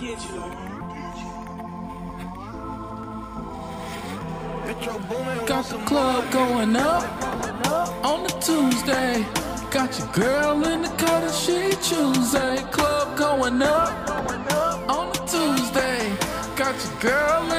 Got the club going up on the Tuesday. Got your girl in the car that she Tuesday. Club going up on the Tuesday. Got your girl